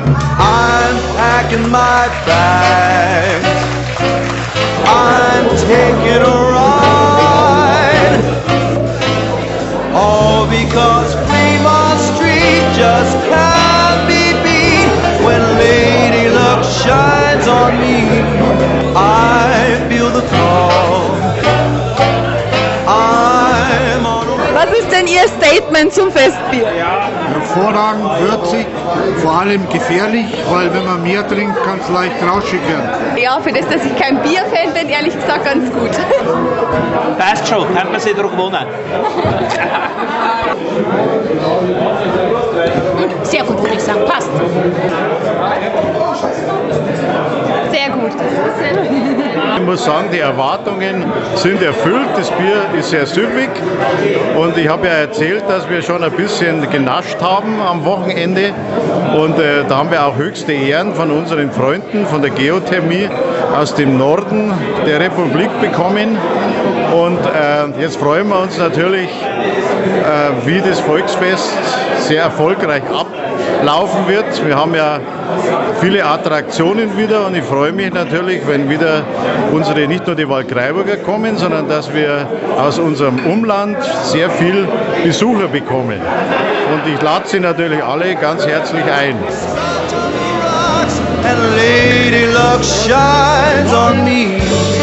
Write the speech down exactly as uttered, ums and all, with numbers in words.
I'm packing my bags, I'm taking a ride, all because Fremont Street just can't be beat. When Lady Luck shines on me, I feel the call. I'm on a... Was ist denn Ihr Statement zum Festbier? Hervorragend, würzig, vor allem gefährlich, weil wenn man mehr trinkt, kann es leicht rauschig werden. Ja, für das, dass ich kein Bier-Fan bin, ehrlich gesagt ganz gut. Passt schon, kann man sich drauf wohnen. Sehr gut, würde ich sagen, passt. Sehr gut. Ich muss sagen, die Erwartungen sind erfüllt. Das Bier ist sehr süffig und ich habe ja erzählt, dass wir schon ein bisschen genascht haben am Wochenende und äh, da haben wir auch höchste Ehren von unseren Freunden von der Geothermie aus dem Norden der Republik bekommen und äh, jetzt freuen wir uns natürlich, äh, wie das Volksfest sehr erfolgreich ablaufen wird. Wir haben ja viele Attraktionen wieder und ich freue mich natürlich, wenn wieder unsere, nicht nur die Waldkraiburger kommen, sondern dass wir aus unserem Umland sehr viel Besucher bekommen. Und ich lade Sie natürlich alle ganz herzlich ein. And Lady Luck shines on me.